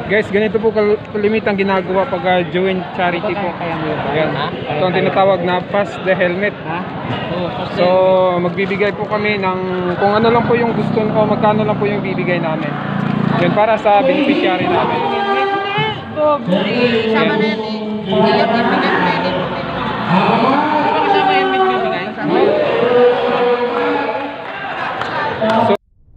Guys, ganito po kalimitang ginagawa pag joint charity po. Ayan. Ito ang tinatawag na Pass the Helmet. So, magbibigay po kami ng kung ano lang po yung gusto o magkano lang po yung bibigay namin. Yan para sa beneficiary namin. Sama na yan eh. Kasama yung bibigay. So,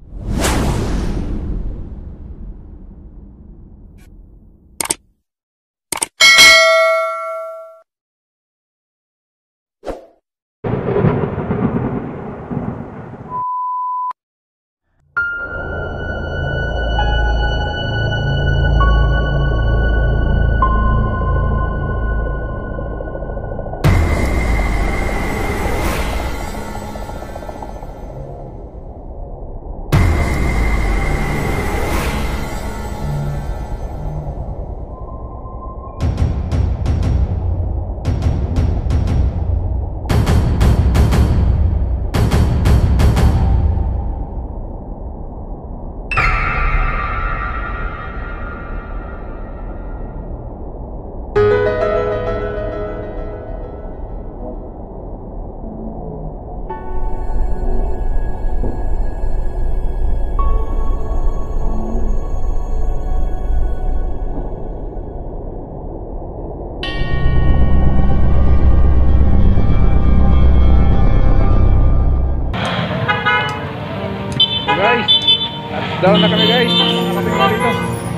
guys, down na kami guys. Nakapit na rito.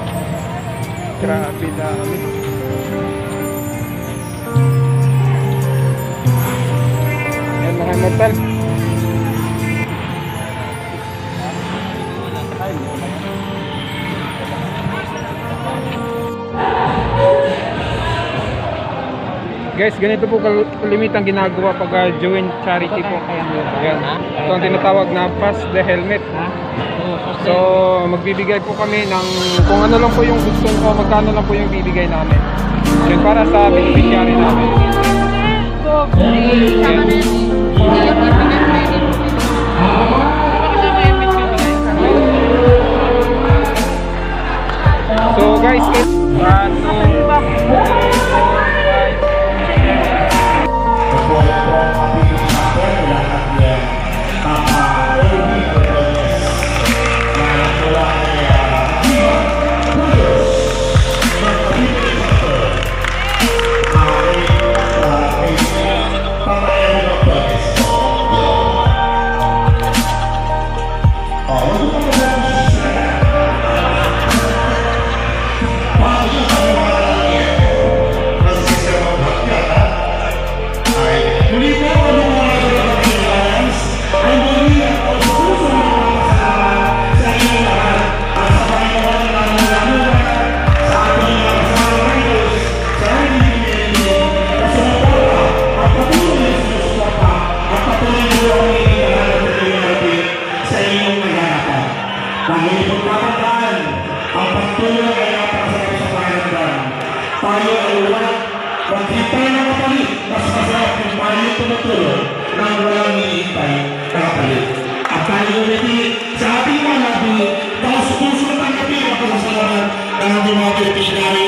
Grabe dami. Ayan mga mortal. Guys, ganito po kalimitang ginagawa pag joint charity po. Ayan. Ito ang tinatawag na Pass the Helmet. So, magbibigay po kami ng kung ano lang po yung gusto o magkano lang po yung bibigay namin. Yan para sa beneficiary namin. Sama na yan eh. So guys, dahil pagkakataan ang pagtulong ay napakasarap sa pakiramdam. Tayo ay walang magkita na kapalit, mas masarap kung tayo tumutulong nang walang hinihintay na kapalit. At tayo ulit sa ating mga labi, taos-puso tanggapin ang kasasalanan ng ating mga beneficiary